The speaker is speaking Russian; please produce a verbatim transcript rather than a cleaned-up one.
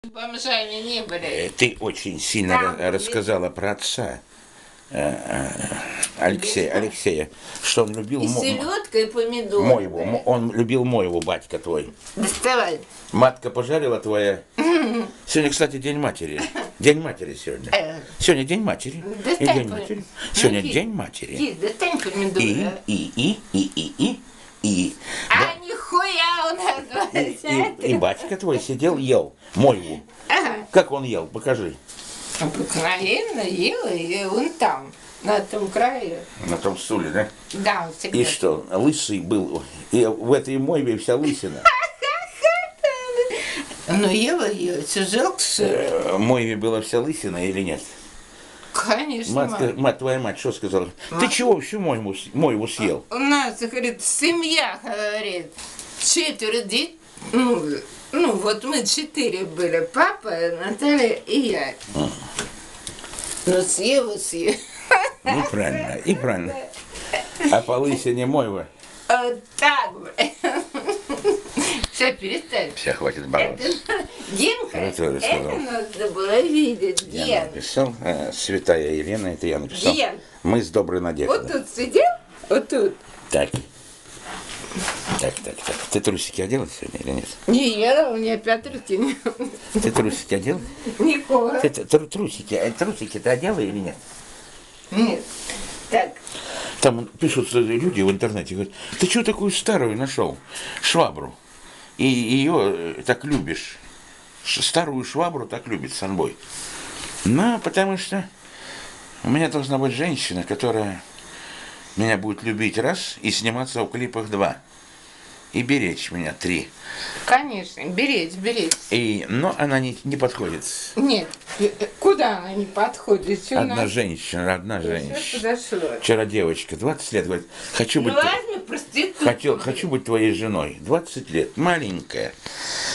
Бомжами не были. Э, Ты очень сильно Там ра- рассказала про отца э, э, Алексея, Алексея, что он любил И мо- м- селедка, и помидоры. моего, были. мо- он любил моего, батька твой. Доставай. Матка пожарила твоя. Сегодня, кстати, День матери. День матери сегодня. Э, Сегодня День матери. И Достань День пом- матери. Сегодня Ну, День матери. Кис, достань помидоры. И, и, и, и, и, и, и. А нихуя у нас И, двадцать. и, и батька твой сидел, ел мойву. Ага. Как он ел? Покажи. Обыкновенно ела, и он там, на том краю. На том стуле, да? Да, он всегда. И что, лысый был, и в этой мойве вся лысина. Ну, ела ее, все жалко, что ли? Э, Мойве была вся лысина или нет? Конечно, Матка, мам. мать, твоя мать что сказала? Ты чего всю мойву, с- мойву съел? У нас, говорит, семья, говорит, четверо детей. Ну, ну, вот мы четыре были. Папа, Наталья и я. Ну, съела, съела. И правильно, и правильно. А по лысине мойва? Вот так, блин. Все, перестань. Все, хватит бороться. Это, Генка, Хорошо, это сказал. надо было видеть, Я Ген. написал, э, Святая Елена, это я написал. Ген. Мы с доброй Вот надеждой. тут сидел, вот тут. Так. Так, так, так. Ты трусики одела сегодня или нет? Не ела, у меня опять руки. Ты трусики одела? Никого. Ты т- тру- трусики, э, трусики ты одела или нет? Нет. Так, Там пишут люди в интернете, говорят, ты что такую старую нашел? Швабру. И ее так любишь. Ш- Старую швабру так любит Санбой. Ну, потому что у меня должна быть женщина, которая меня будет любить раз и сниматься в клипах два. И беречь меня три. конечно, беречь, беречь. И, но она не, не подходит. Нет, э, э, куда она не подходит? Что Одна женщина, одна Все женщина. подошло. Вчера девочка, двадцать лет, говорит, хочу Ну, быть... возьми проститутку. Хотел, хочу быть твоей женой. двадцать лет, маленькая.